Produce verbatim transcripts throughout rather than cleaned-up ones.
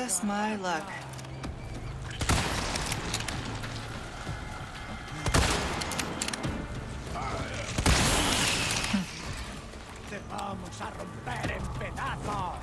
Just my luck. Te vamos a romper en pedazos.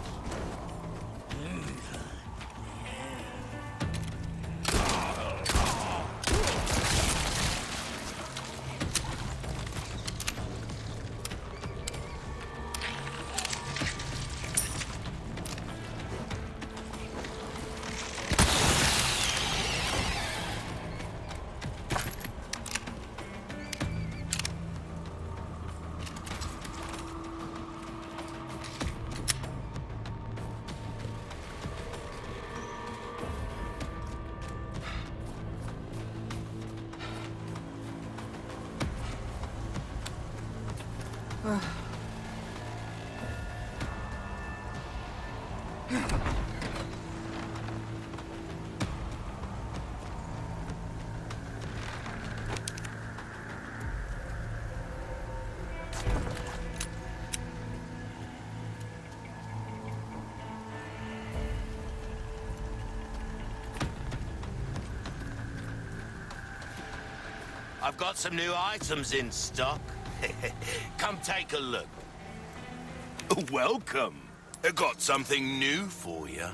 I've got some new items in stock. Come take a look. Welcome. I got something new for you.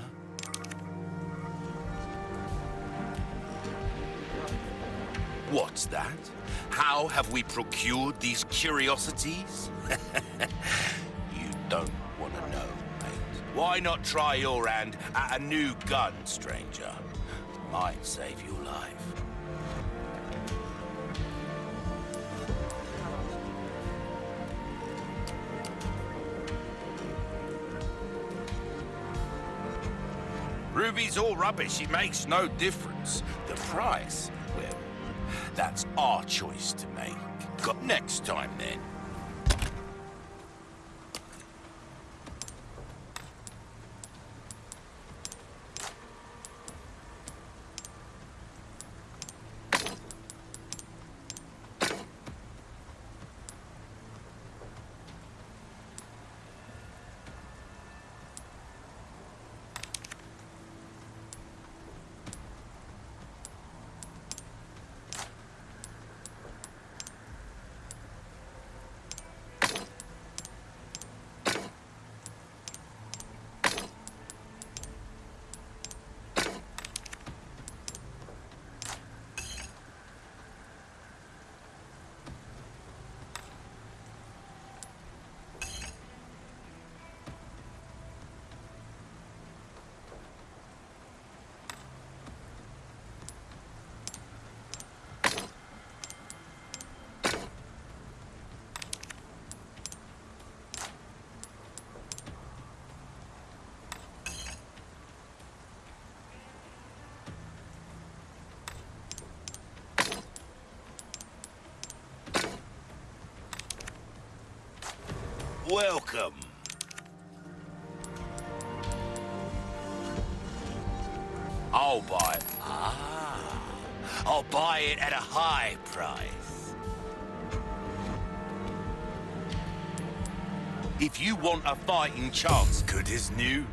What's that? How have we procured these curiosities? You don't want to know, mate. Why not try your hand at a new gun, stranger? Might save your life. Ruby's all rubbish, it makes no difference. The price, well, that's our choice to make. Got next time, then. Welcome. I'll buy it. Ah, I'll buy it at a high price. If you want a fighting chance, good as new.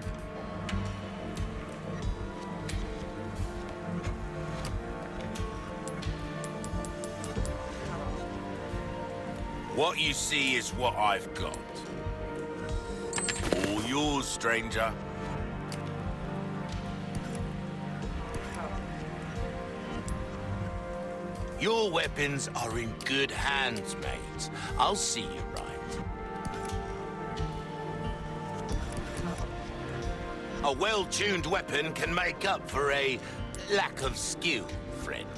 What you see is what I've got. All yours, stranger. Your weapons are in good hands, mate. I'll see you right. A well-tuned weapon can make up for a lack of skill, friend.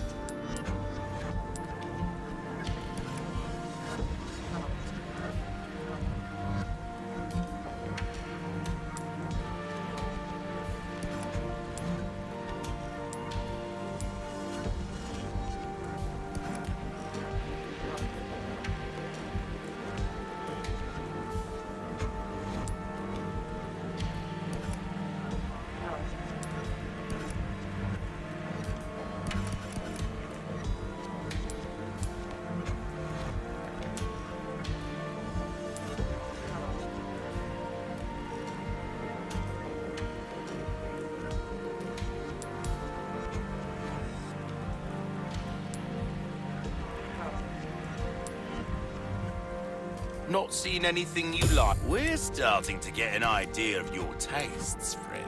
Not seeing anything you like? We're starting to get an idea of your tastes, friend.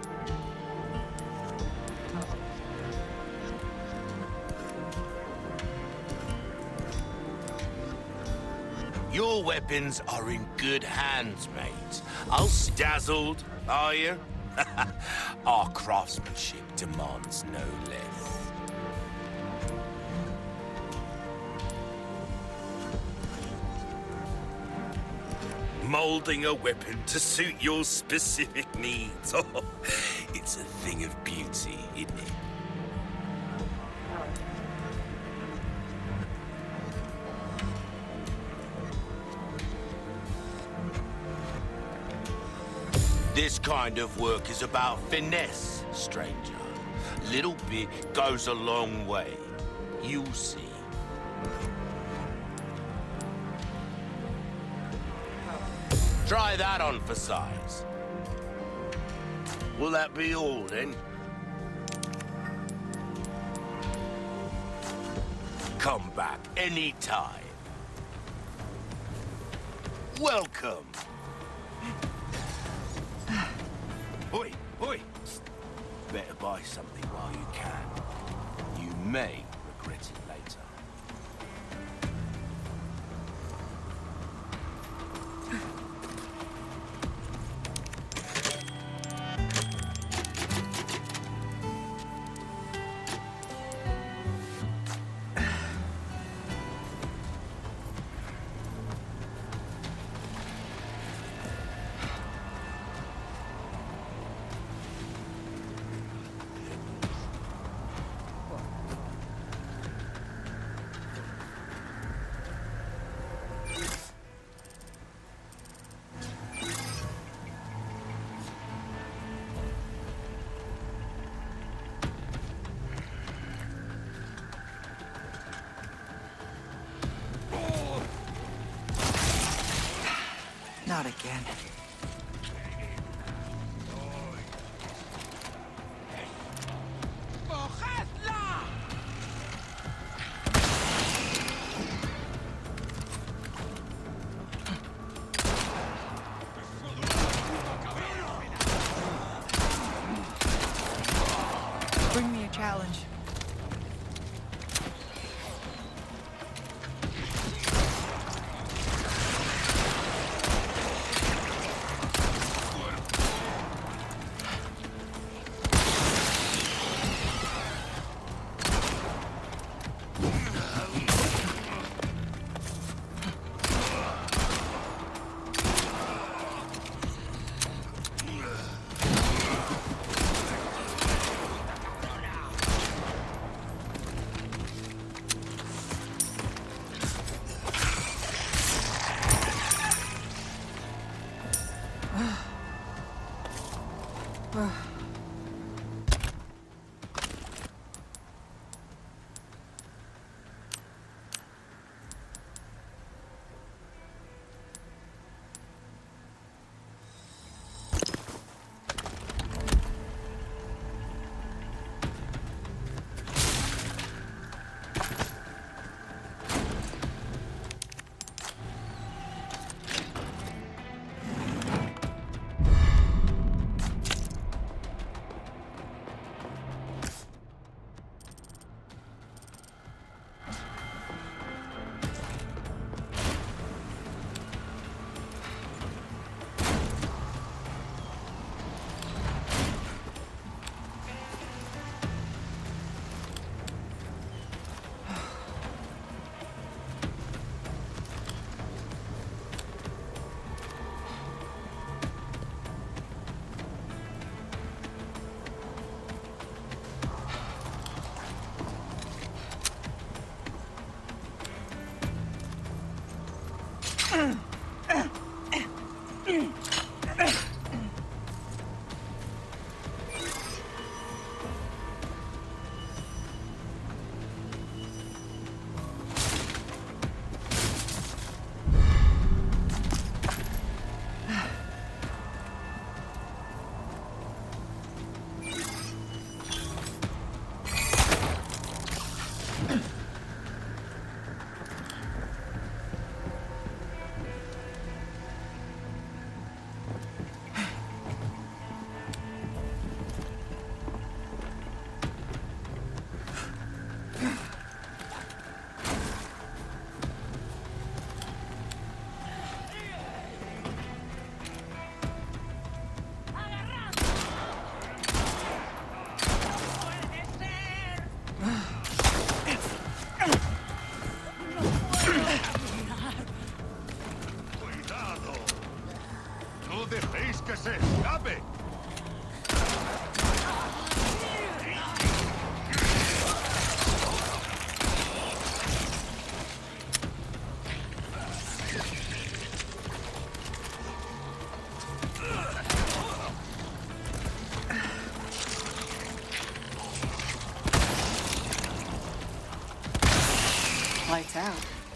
Your weapons are in good hands, mate. I'll dazzled, are you? Our craftsmanship demands no less. Molding a weapon to suit your specific needs. Oh, it's a thing of beauty, isn't it? This kind of work is about finesse, stranger. Little bit goes a long way. You'll see. Try that on for size. Will that be all, then? Come back anytime. Welcome. Oi, oi! Better buy something while you can. You may regret it later. Not again. Bring me a challenge. Lights out.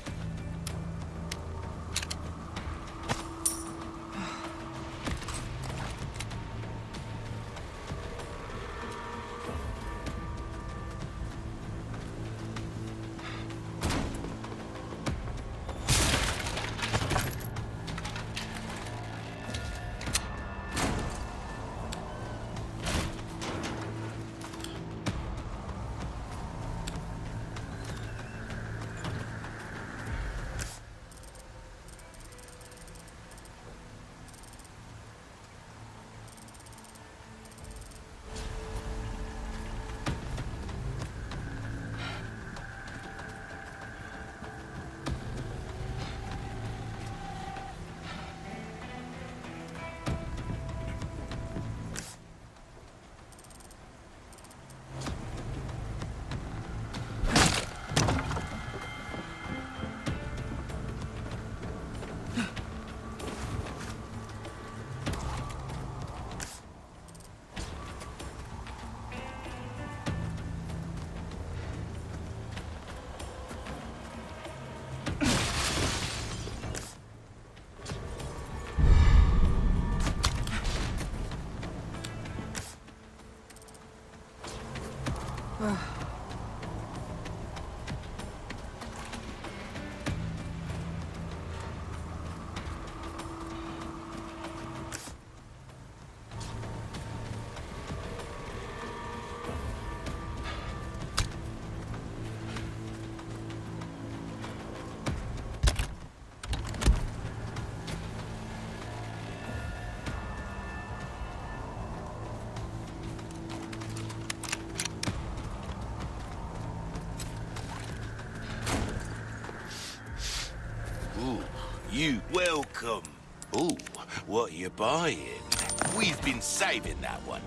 You welcome. Ooh, what are you buying? We've been saving that one.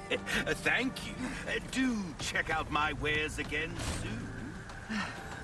Thank you. Uh, do check out my wares again soon.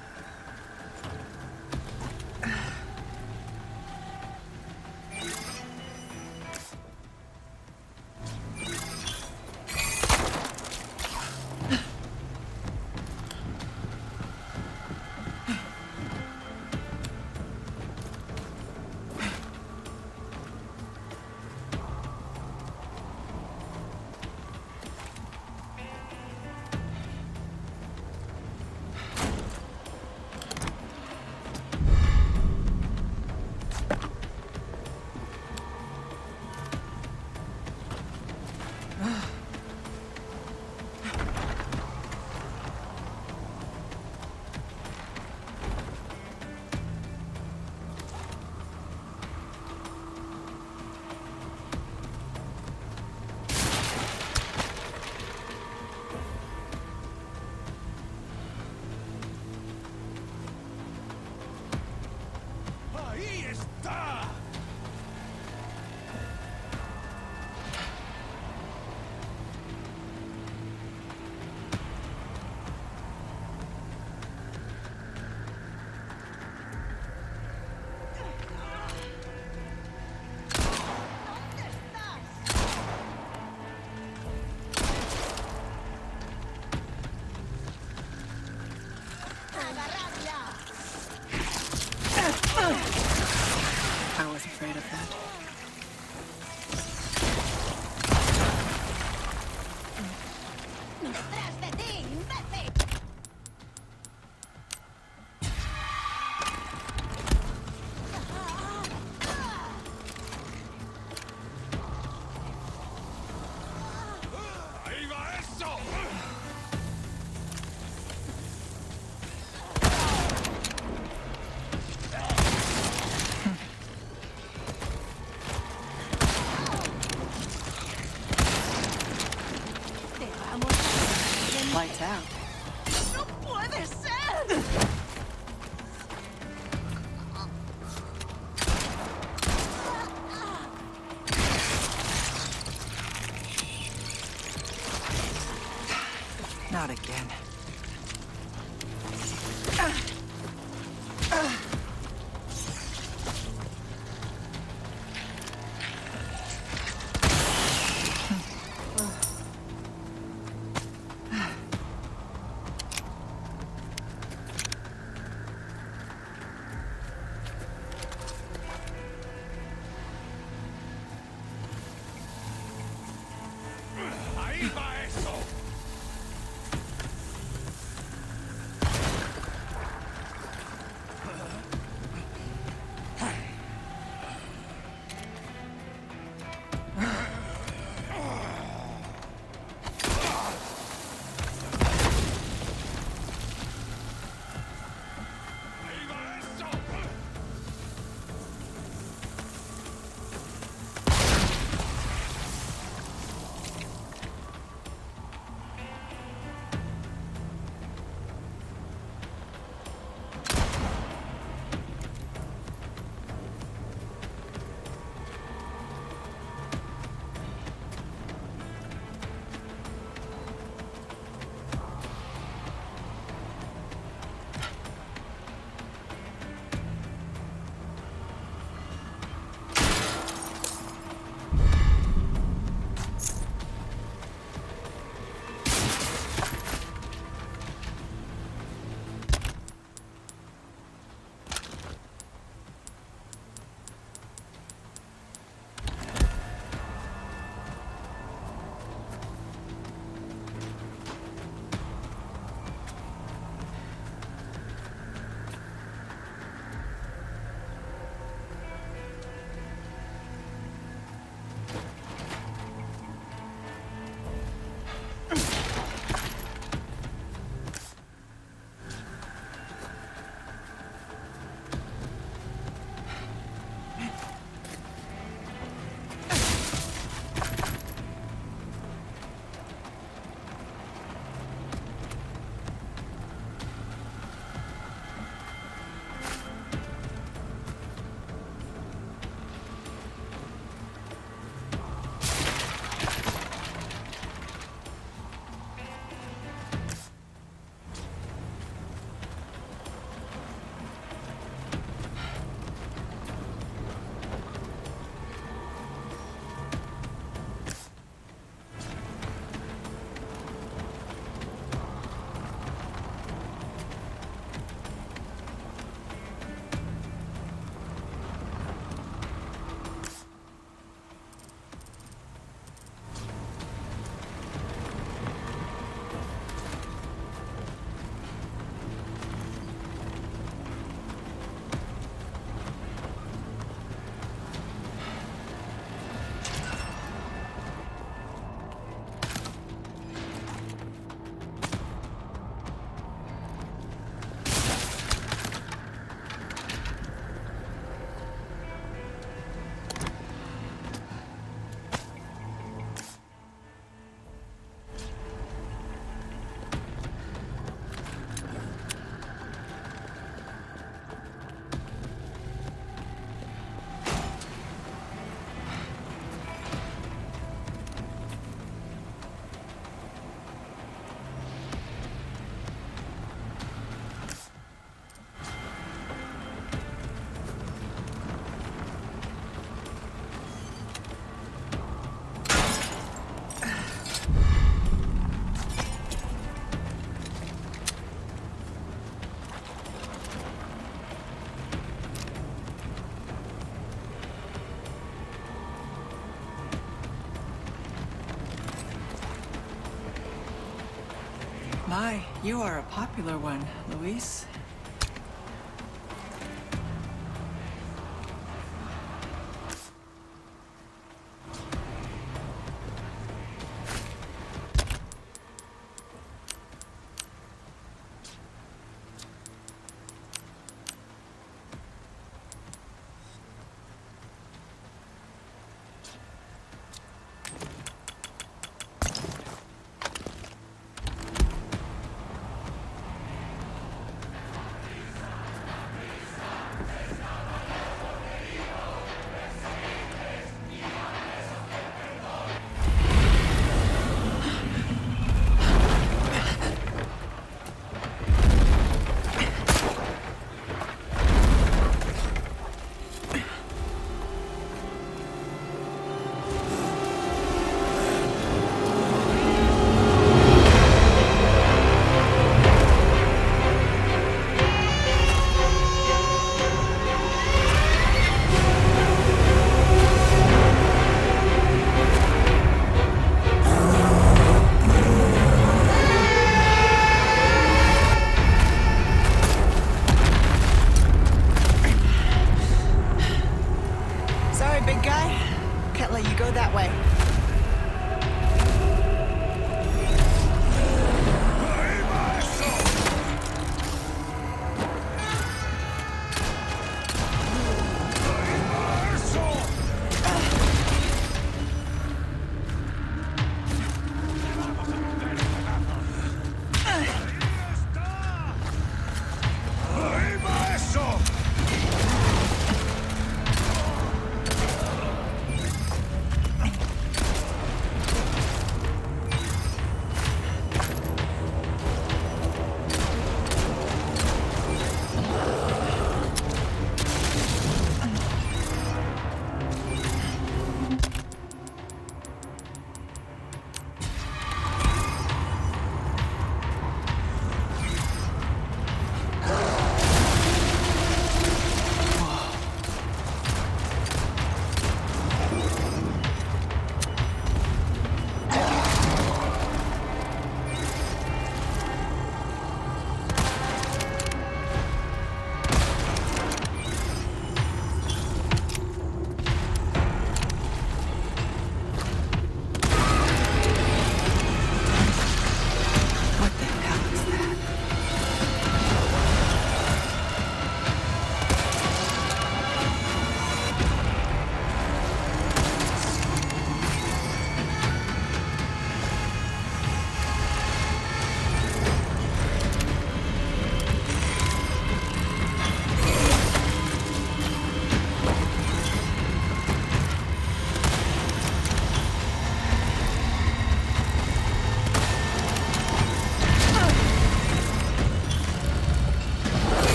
Ahí está. I was afraid of that. ¡Detrás de ti, imbécil! ¡Ahí va eso! my, you are a popular one, Luis.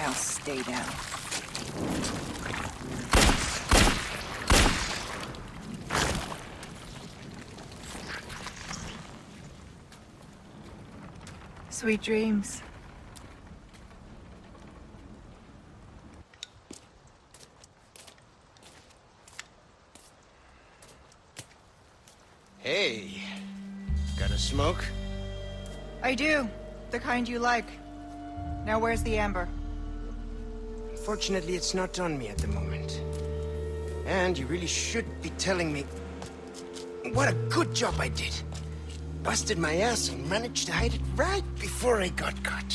Now stay down. Sweet dreams. Hey, got a smoke? I do. The kind you like. Now where's the amber? Fortunately, it's not on me at the moment. And you really should be telling me what a good job I did. Busted my ass and managed to hide it right before I got caught.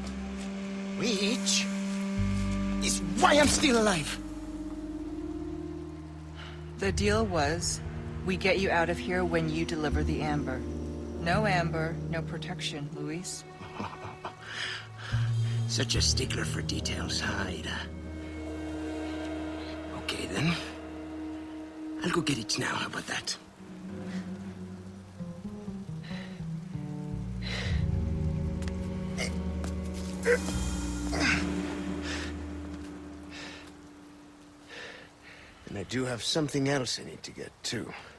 Which is why I'm still alive. The deal was, we get you out of here when you deliver the amber. No amber, no protection, Luis. Such a stickler for details, huh, Ada? Okay, then. I'll go get it now, how about that? And I do have something else I need to get, too.